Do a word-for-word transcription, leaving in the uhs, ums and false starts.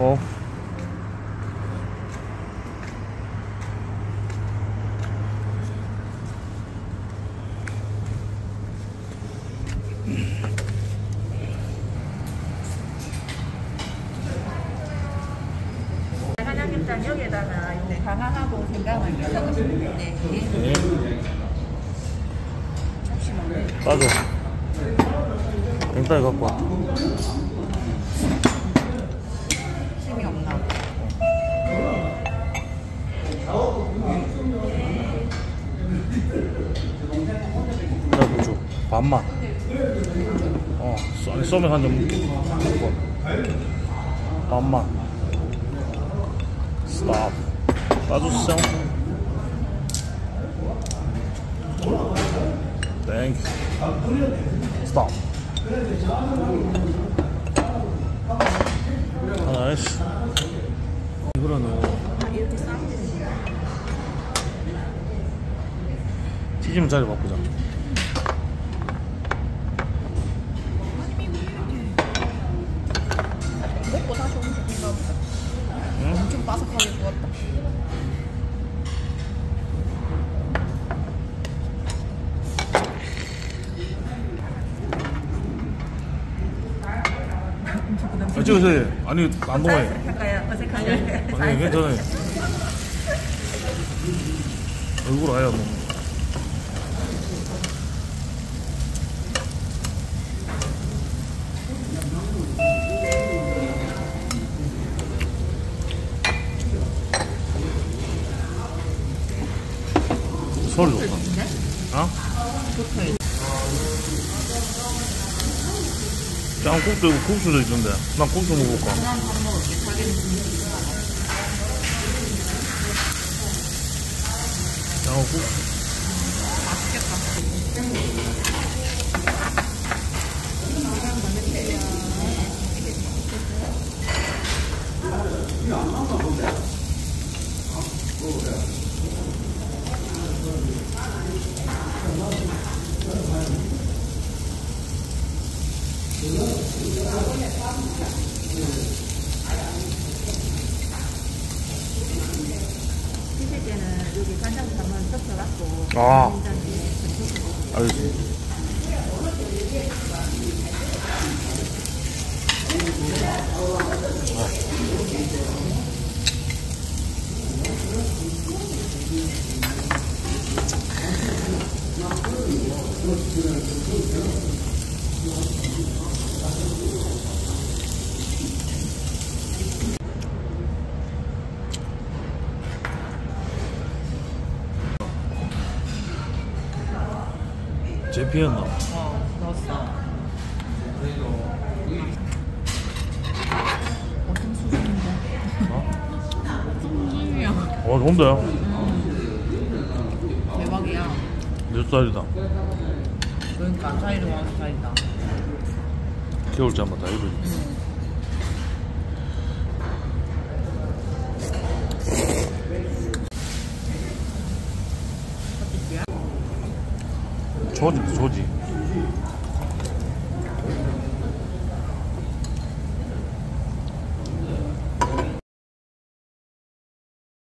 어. 한양김장 여기에다가 요 방아하고 생강을 섞으시면 돼요. 네. 네. 잠시만요. 따줘. 맹따이 갖고 와. 힘이 없나? 나도 줘. 반만. 어, 아니 쏘면 한 점 묻게. 반만. 스탑. 따주세요. 땡큐. 스탑. 아, 나이스. 이거라노. 이렇게 싸우면 돼요. 튀김 자리 바꾸자. 먹고 다시 오면 좋겠나 보다. 응? 엄청 바삭하게 구웠다. 아, 찍으세요. 아니, 안 동해. 할까요? 어색하게. 아니, 괜찮아요. 얼굴 아야, 뭐. 소리 좋다. 어? 짱국도 있고 국수도 있던데. 난 국수 먹을까? 난 밥 먹을게. 자기는 짱국수. 맛있겠다. 드실 때는 여기 간장 한번 섞어갖고 아. 간장에 섞어서 먹으면 알겠습니다. 제피였나? 어, 넣었어. 어떤 수준인데? 어? 수준이야. 어, 좋은데요? 음. 대박이야. 몇 살이다? 그러니까 차이도 많은 차이다. 겨울잠만 다 입을. 응. 조지, 조지.